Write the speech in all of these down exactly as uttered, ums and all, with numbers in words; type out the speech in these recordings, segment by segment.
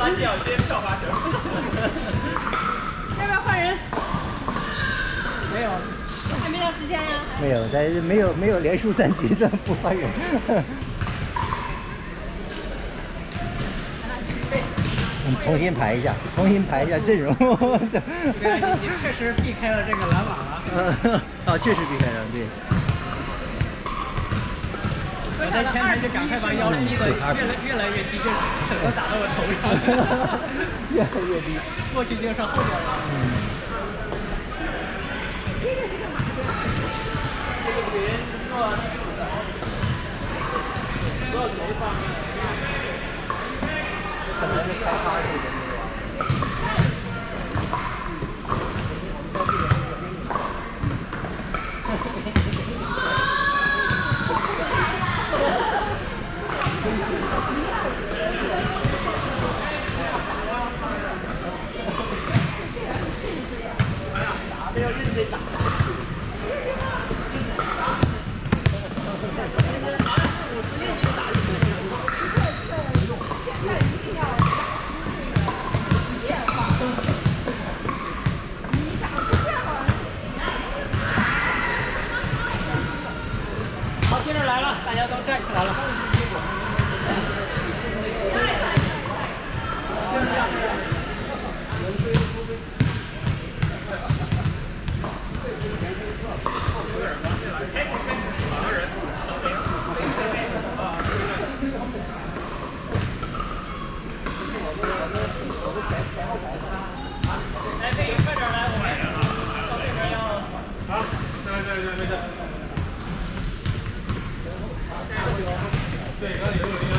三角接跳罚球。 要不要换人？ 没有， 还没到时间呀。 没有，但是没有没有连输三局，这不换人。我们重新排一下，重新排一下阵容。 对，你确实避开了这个篮网了。 呃，啊，确实避开了，对。 我在前排就赶快把腰低的越来越来越低，就省得打到我头上。 越来越低， 过去就是后边了。 嗯。 这个是干嘛的？ 这个云做做谁方面？ 可能是开发这个。 这要认真打。好，接着来了，大家都站起来了。来，可以快点来，我们到这边要。 好，对对对对对。对，刚才有那个。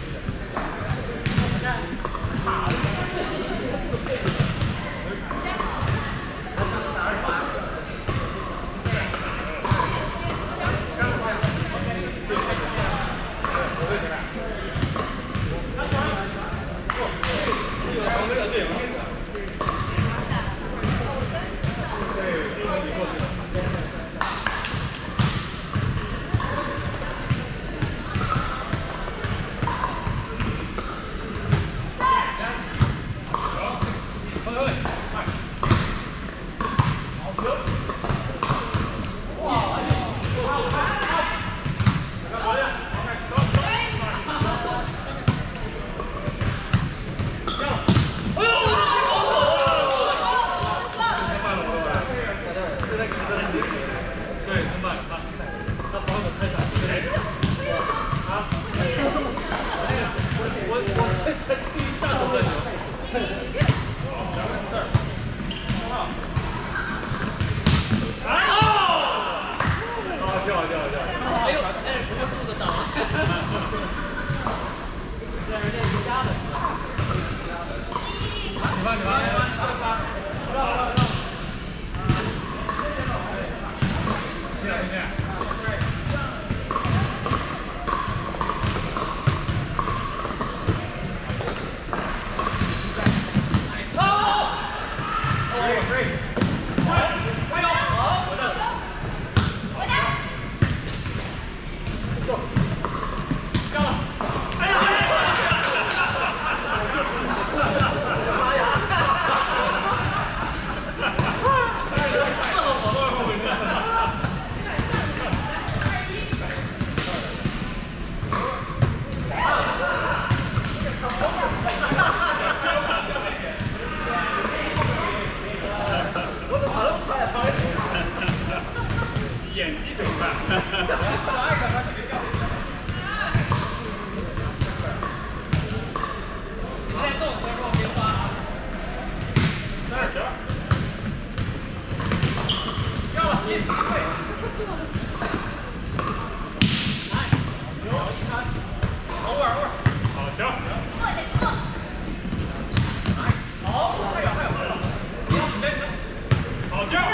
演技手段。 你再动，所以说我别发啊。 三十九。 要了，一对。 来，有一传， 偶尔偶尔。 好球。 过去，过。 好，还有还有还有。你你你。 好球。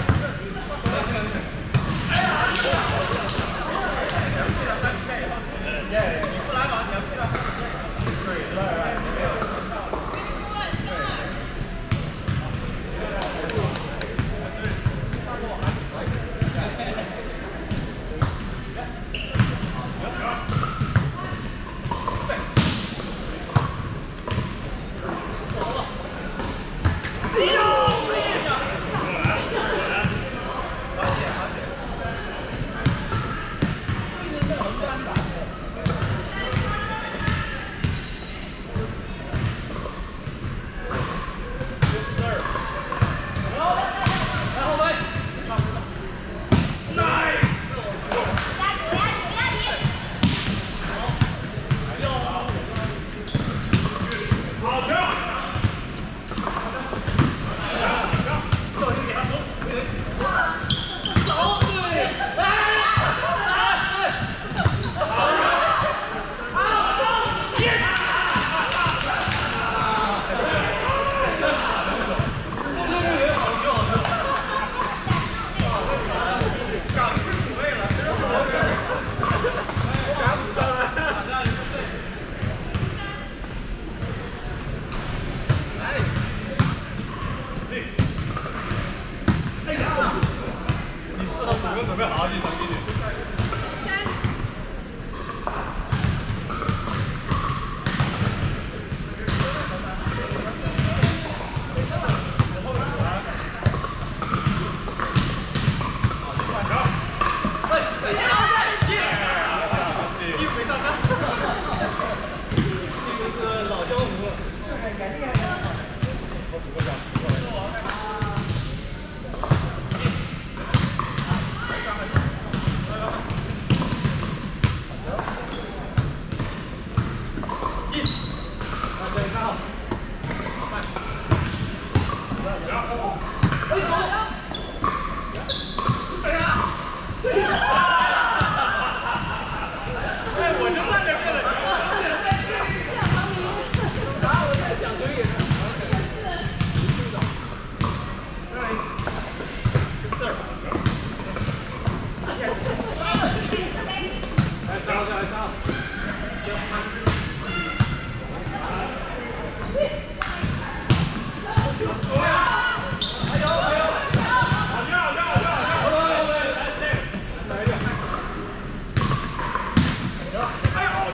哎呀！你退到三比线以后，你不拦网，你要退到三比线以后。对对对，没有。 准备好好去传进去。 哎呦！